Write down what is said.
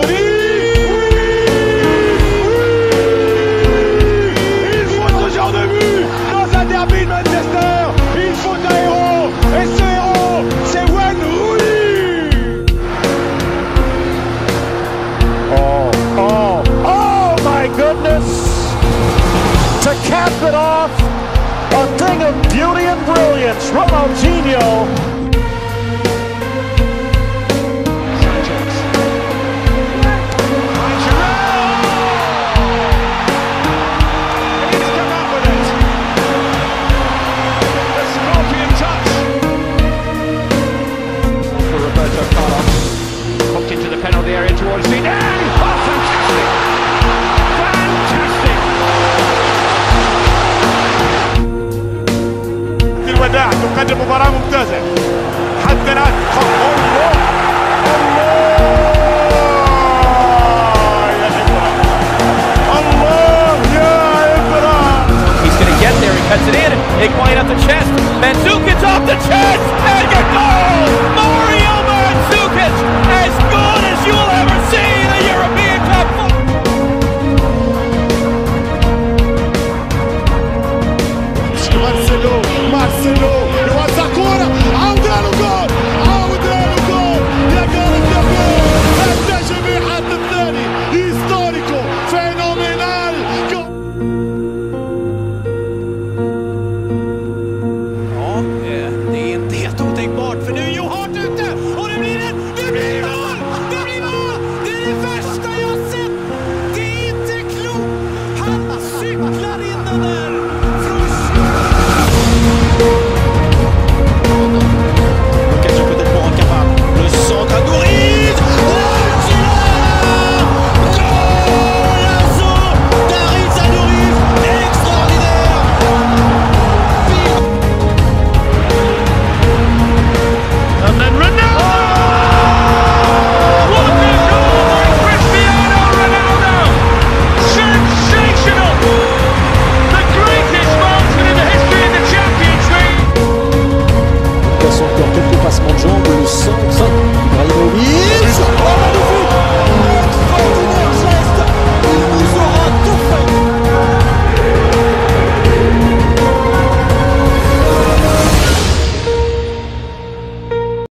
Il faut ce genre de but dans un derby de Manchester. Il faut un héros. Et ce héros, c'est Wayne Rooney. Oh my goodness! To cap it off, a thing of beauty and brilliance, Ronaldinho. Into the penalty area towards the end. Oh, fantastic! Fantastic! في الوداع تقدم مباراة ممتازة حتى الآن